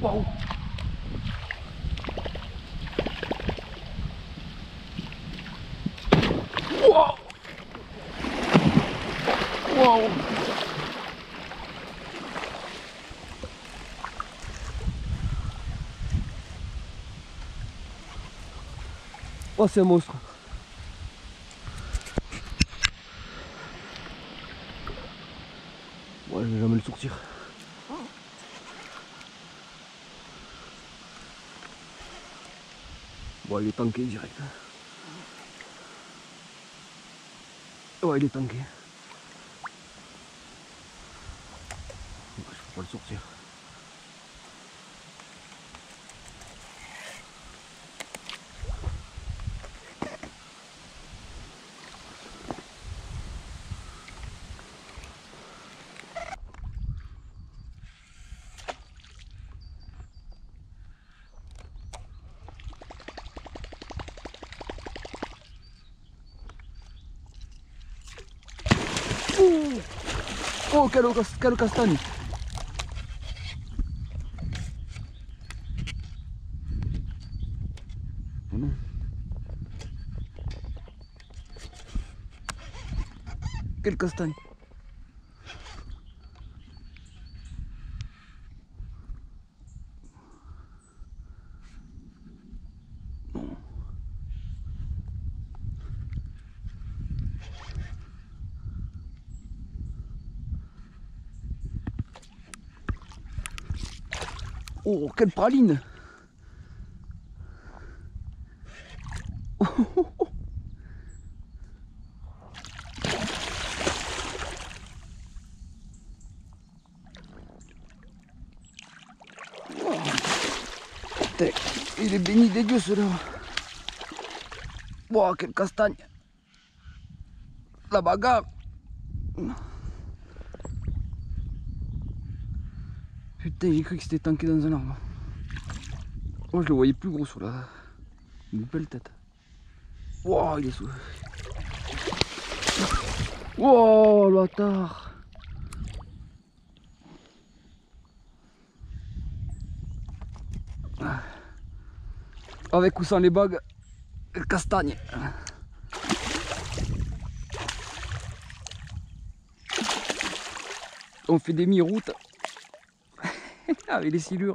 Waouh. Waouh. Waouh. Oh, c'est un monstre. Ouais, je vais jamais le sortir. Bon, il est tanké direct. Ouais, il est tanké. Je peux pas le sortir. Oh, quelle castagne. Oh non. Quelle castagne. Non. Oh, quelle praline. Il est béni des dieux celui-là. Wow, quelle castagne. La bagarre. Putain, j'ai cru que c'était tanké dans un arbre. Moi je le voyais plus gros sur la... Une belle tête. Wow, il est sous... Wow, le bâtard. Avec ou sans les bagues, castagne. On fait des mi-routes avec les silures.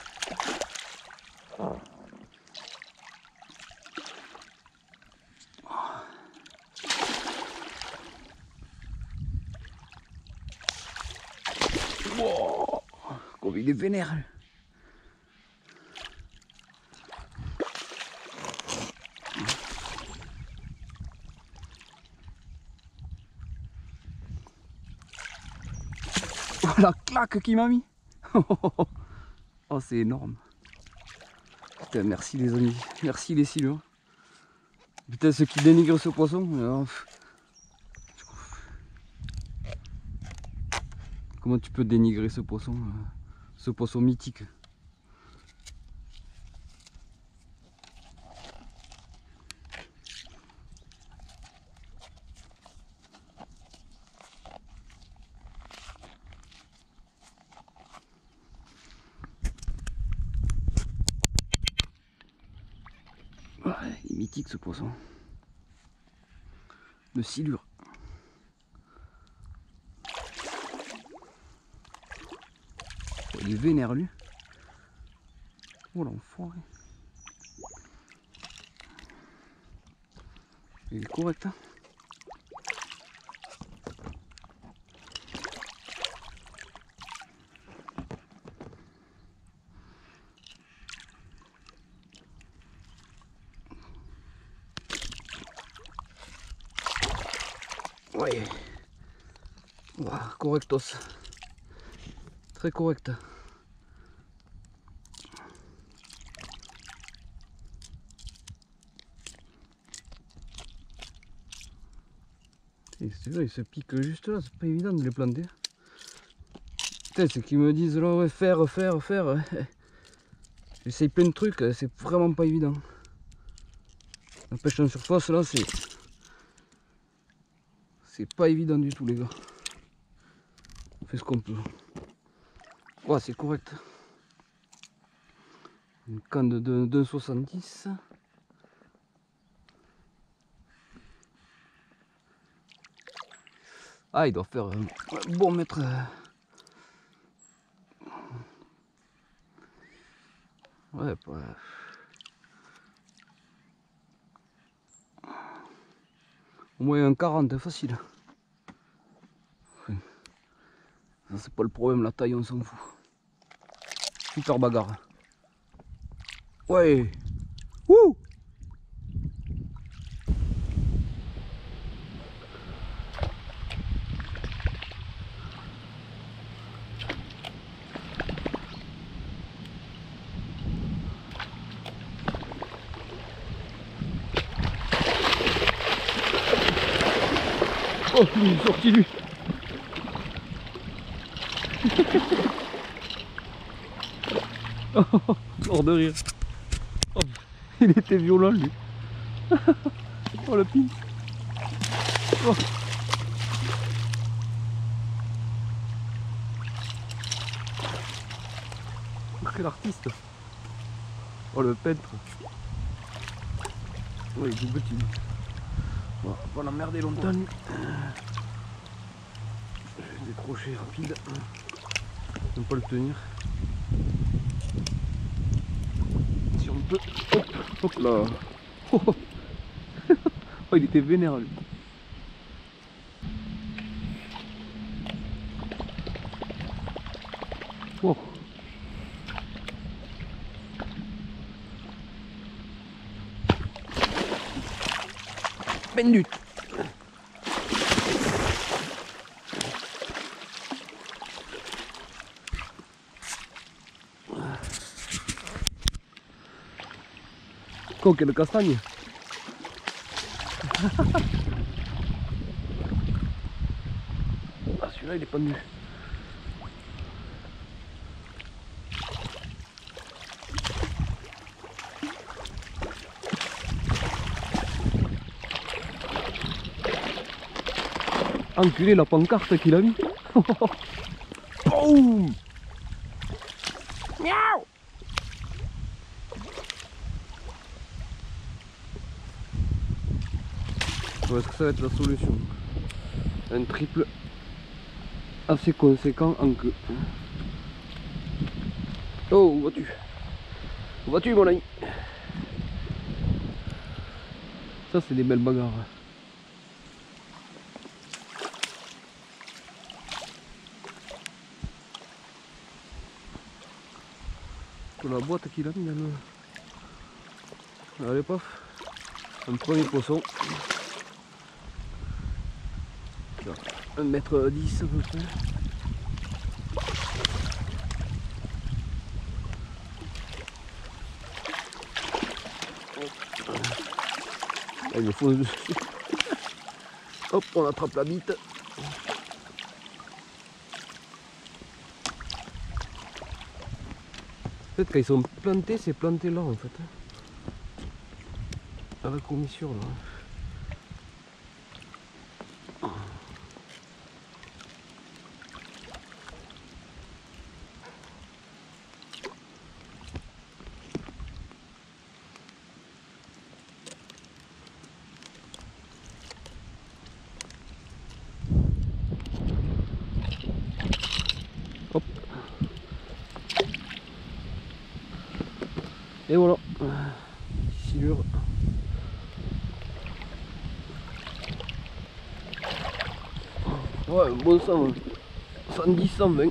Wow, comme il est vénère. Oh, la claque qu'il m'a mis. Oh, c'est énorme. Putain, merci les amis, merci les silures. Putain, ceux qui dénigrent ce poisson. Comment tu peux dénigrer ce poisson mythique? Ouais, il est mythique ce poisson. De silure. Il est vénère lui. Oh l'enfoiré. Il est correct hein. Ouais. Ouah, correctos. Très correct. C'est vrai, il se pique juste là, c'est pas évident de les planter. Putain, c'est qu'ils me disent là, ouais, faire. J'essaye plein de trucs, c'est vraiment pas évident. La pêche en surface là, c'est pas évident du tout les gars. On fait ce qu'on peut. Ouais, c'est correct. Une canne de 70. Ah, il doit faire un bon mètre. Ouais, au moins un 40 facile. Ça c'est pas le problème, la taille on s'en fout. Super bagarre. Ouais. Wouh. Oh, il est sorti lui. Oh, mort de rire. Oh, il était violent lui. Oh le pin. Oh. Quel artiste. Oh le peintre. Oui, il est tout petit. Bon, on va pas l'emmerder longtemps. Je vais décrocher rapide. Je ne peux pas le tenir. Si on peut. Hop, hop là. Oh, oh. Oh, il était vénère lui. Oh. Minute. Oh, quelle castagne. Ah, celui-là il est pas nu. Enculé la pancarte qu'il a mis. Boum. Miaou. Est-ce que ça va être la solution? Un triple assez conséquent en queue. Oh, où vas-tu? Où vas-tu mon ami? Ça c'est des belles bagarres. La boîte qu'il a mis dans le... Allez paf. Un premier poisson. 1,10 m à peu près. Ah, il me faut dessus. Hop, on attrape la bite. Peut-être quand ils sont plantés, c'est planté là en fait. À la commissure là. Hop. Et voilà. Silure. Ouais, un bon sang. 110, 120.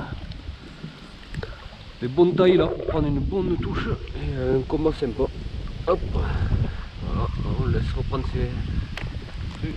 Les bonnes tailles là pour prendre une bonne touche et un combat sympa. Hop. Voilà, on laisse reprendre ses trucs.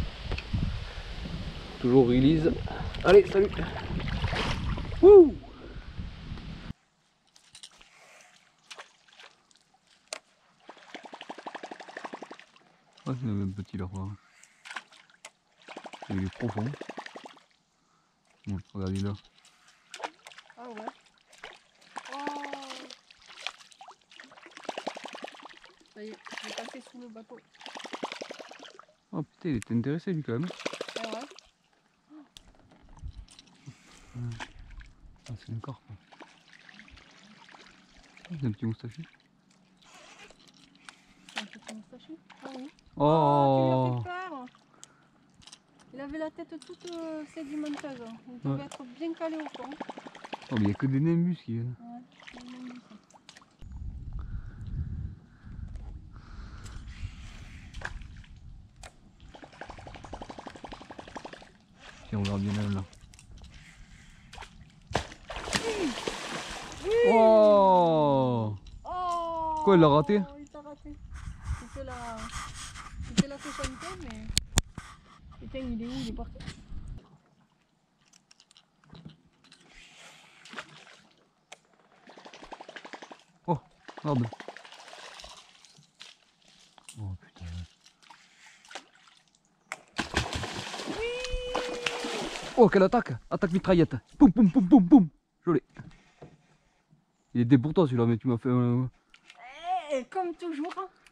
Toujours release. Allez, salut. Wouh. Ah, c'est le même petit là. Il est profond. Bon, regardez là. Ah ouais. Oh. Ça y est, je vais passer sous le bateau. Oh putain, il était intéressé lui quand même. Ah ouais. Ah, c'est une carpe. C'est un petit moustachu. C'est un petit moustachu. Ah oui. Oh, Oh, tu lui as fait peur. Il avait la tête toute sédimenteuse. Il devait être bien calé au fond. Oh, mais il n'y a que des nimbus qui viennent. Ouais, c'est une nimbus. Tiens, on verra bien là. Oui. Oh, Oh. quoi, il l'a raté? Il t'a raté. C'était la socialité, mais... Putain, il est où? Il est parti. oh, merde. Oh putain. Oh, quelle attaque! Attaque mitraillette! Poum, poum, poum, poum, poum! Joli. Il était pour toi celui-là, mais tu m'as fait Comme toujours.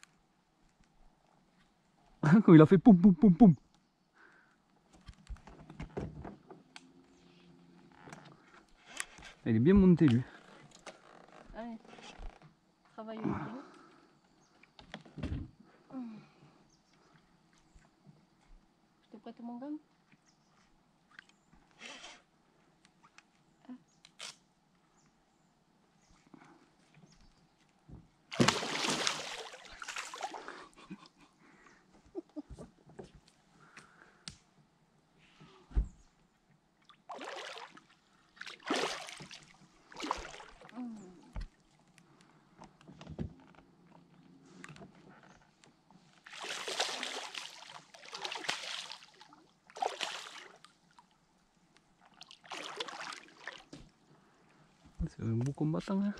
quand il a fait poum, poum, poum, poum. Il est bien monté lui. Allez, travaille bien. Je te prête mon gant? C'est un beau combattant hein.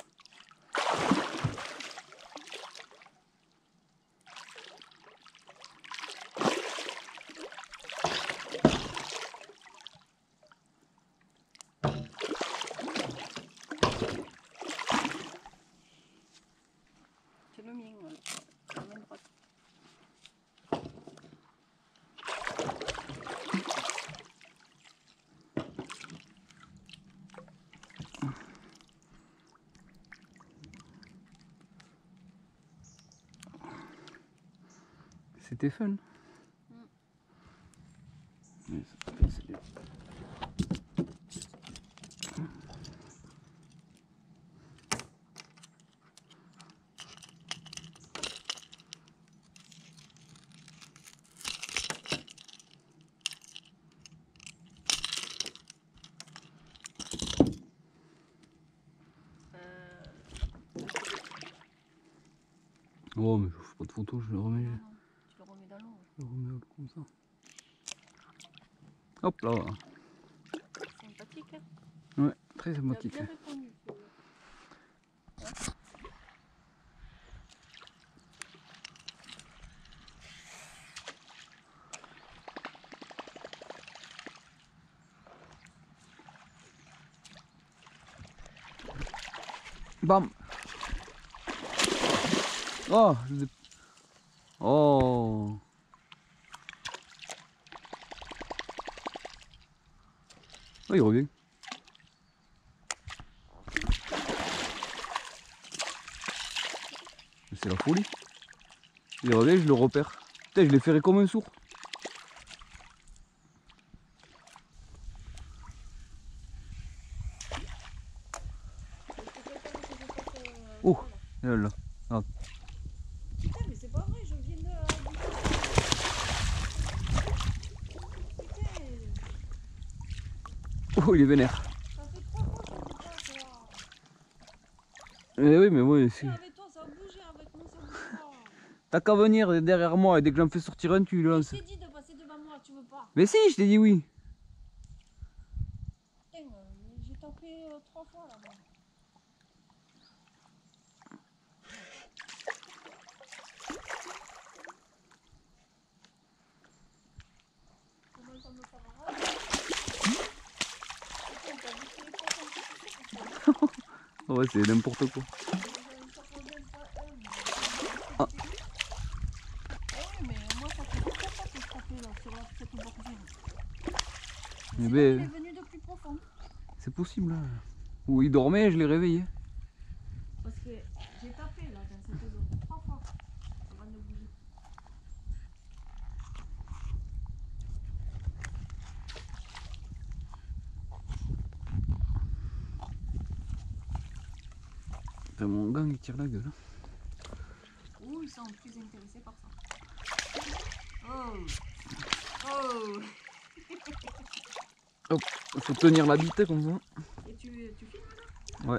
C'est le mien, la main droite. C'était fun. Oh mais je fais pas de photos, je le remets. Non, tu le remets dans l'eau. Je le remets comme ça. Hop là. Sympathique, hein? Ouais, très Il a sympathique. bien répondu. Bam. Oh, oh. Oh, il revient. C'est la folie. Il revient, je le repère. Putain, je l'ai ferré comme un sourd. Oh, là là. Ah. Putain, mais c'est pas vrai, je viens de... Putain, Oh, il est vénère. ça fait 3 fois que je fais ça, toi. Eh oui, mais moi, c'est... Avec toi, ça a bougé, avec moi, ça bouge pas. T'as qu'à venir derrière moi et dès que j'en fais sortir un, tu le lances. Je t'ai dit de passer devant moi, tu veux pas. Mais si, je t'ai dit oui. Putain, j'ai tapé 3 fois là-bas. Comment ça me fera rage? Putain, t'as vu que les poissons qui se font? Ouais, c'est n'importe quoi. Ah. Ouais, mais moi ça fait 4 fois que je tapais là sur cette bordure. Eh Il ben, est venu de plus profond. c'est possible. Hein. Ou il dormait, je l'ai réveillé. Parce que j'ai tapé là dans cette zone 3 fois avant de bouger. Putain, mon gang il tire la gueule. Ouh, ils sont plus intéressés par ça. Oh! Oh! Hop, faut tenir la bite comme ça. Et tu filmes là? Ouais.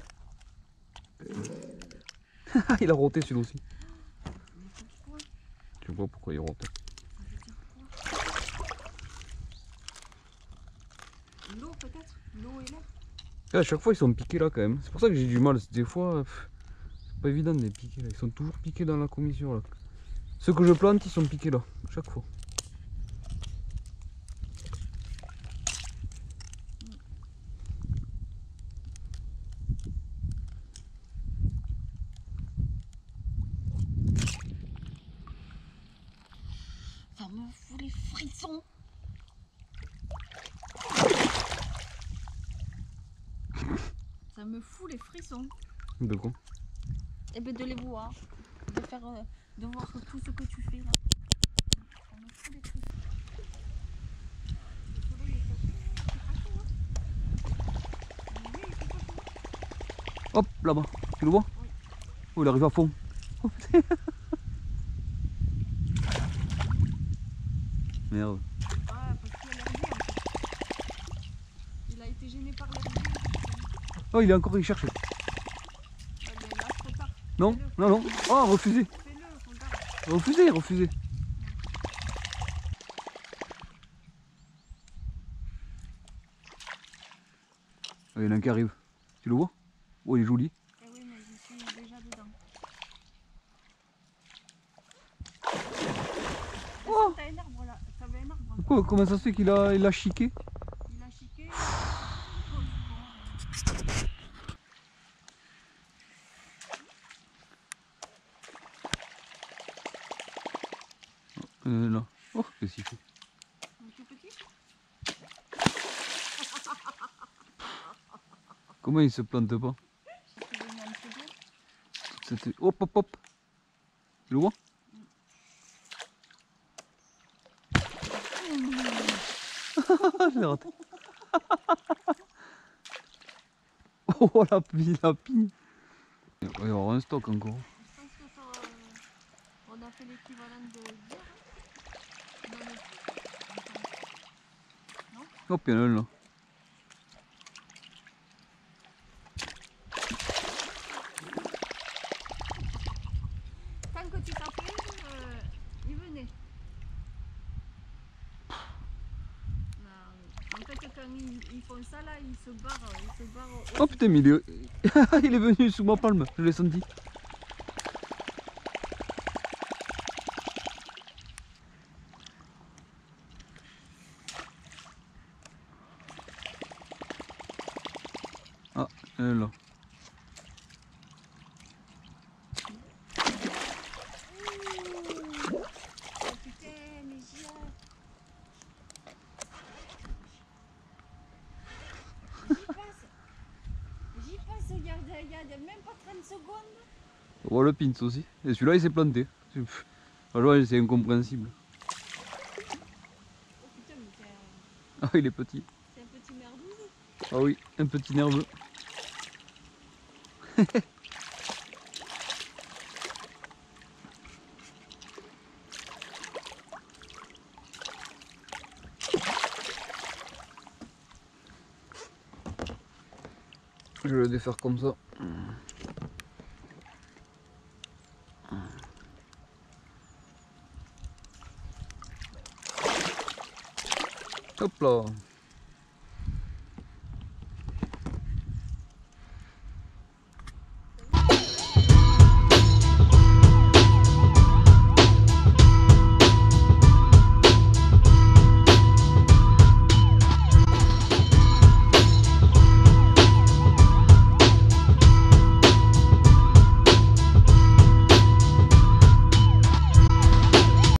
Il a roté celui-là aussi. Mais pourquoi? Tu vois pourquoi il rote. Ça veut dire quoi? L'eau peut-être? L'eau et l'air? Et à chaque fois ils sont piqués là quand même. C'est pour ça que j'ai du mal. Des fois, c'est pas évident de les piquer là. Ils sont toujours piqués dans la commissure là. Ceux que je plante, ils sont piqués là, chaque fois. Ça me fout les frissons! Ça me fout les frissons! De quoi? Et ben de les voir, de faire, de voir tout ce que tu fais là. Ça me fout les frissons. Le soleil est passé, c'est pas chaud, hein. Oui, c'est pas chaud. Hop, là-bas. Tu le vois? Oui. Oh, il arrive à fond. Oh, putain. Merde. Ah, parce qu'il y a l'herbier en fait. Il a été gêné par l'herbier. Oh, il est encore, il cherche. Ah, mais là, trop tard. Non, Fais-le. non, non. Oh, refusé. Fais-le, regarde. Refusé, refusé. Oh, il y en a un qui arrive. Tu le vois? Oh, il est joli. Eh oui, mais je suis déjà dedans. Oh. T'as un arbre là. T'avais un arbre. Quoi, comment ça se fait qu'il a chiqué? Il a chiqué. Là. Oh, qu'est-ce qu'il fait? Il est tout petit. Comment il se plante pas? Parce qu'il est mis un peu d'eau. C'était... Hop, hop, hop. Tu le vois? Je l'ai raté. Oh, la pigne. Il va y avoir un stock encore. Je pense que ça, on a fait l'équivalent de hier. Hein. Hop, il y en a un là. Tant que tu tapais, il venait. En fait, quand ils font ça là, ils se barrent. Oh putain, mais il est... il est venu sous ma palme, je l'ai senti. Ah, elle est là. Oh putain, mais j'y passe. J'y passe, regarde, même pas 30 secondes. On voit le pince aussi. Et celui-là, il s'est planté. Franchement, c'est incompréhensible. Oh putain, mais Ah, il est petit. c'est un petit merdouze. Ah oui, un petit nerveux. Je vais le défaire comme ça. Hop là.